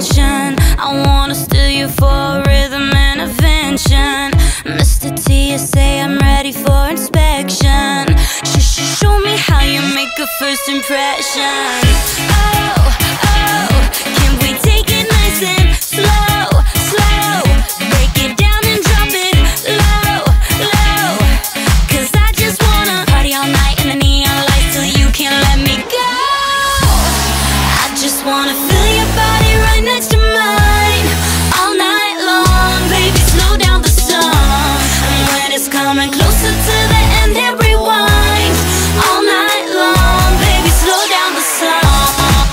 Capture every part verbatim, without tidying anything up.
attention. I wanna steal you for a rhythm intervention. Mister T S A, I'm ready for inspection. Sh sh Show me how you make a first impression. Oh, oh, can we take it nice and slow, slow? Break it down and drop it low, low. Cause I just wanna party all night in the neon lights till you can't let me go. I just wanna feel your body right next to mine all night long. Baby, slow down the song, and when it's coming closer to the end, hit rewind all night long. Baby, slow down the song.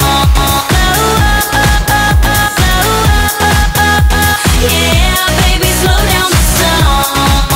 Yeah, baby, slow down the song.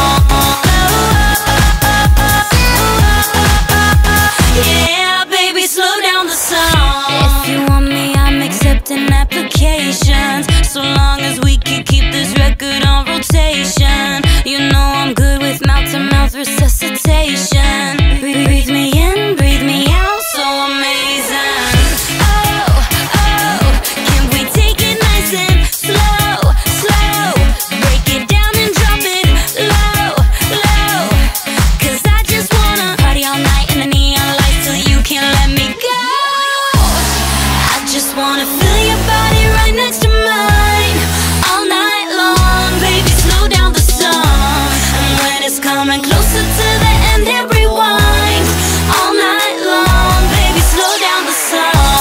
Yeah, baby, slow down the song. If you want me, I'm accepting applications, so long as we can keep this record on rotation. You know I'm good with mouth-to-mouth resuscitation. Breathe me in, breathe me out, so amazing. Oh, oh, can we take it nice and slow, slow? Break it down and drop it low, low. Cause I just wanna party all night in the neon lights till you can't let me go. I just wanna feel your body right next to mine all night long. Baby, slow down the song, and when it's coming closer to the end, hit rewind all night long. Baby, slow down the song.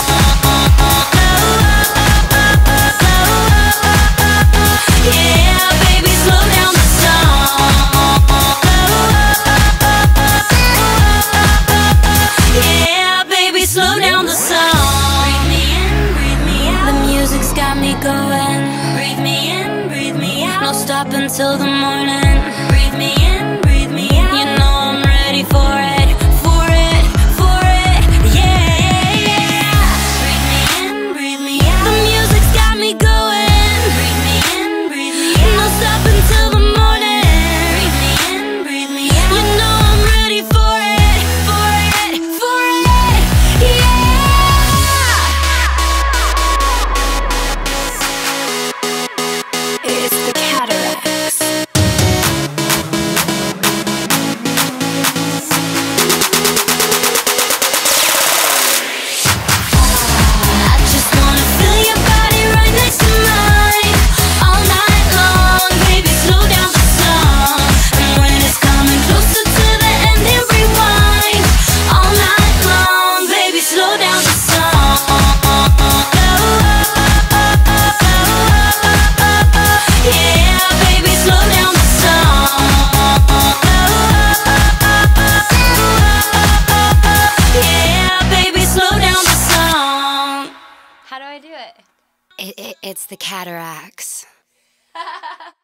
Yeah, baby, slow down the song. Yeah, baby, slow down the song. Breathe me in, breathe me out. The music's got me going. Breathe me in, breathe me out. No stop until the morning. Breathe me in, breathe me out. You know I'm ready for it, for it, for it. Yeah, yeah, yeah. Breathe me in, breathe me out. The music's got me going. Breathe me in, breathe me out. No stop until the morning. Breathe me in, breathe me out. You know I'm ready for it, for it, for it. Yeah. It's the Cataracts. I just wanna feel your body right next to mine all night long. Baby, slow down the song, and when it's coming closer to the end, hit rewind all night long. Baby, slow down the song. Yeah, baby, slow down the song. Yeah, baby, slow down the song. How do I do it? It, it it's the Cataracts.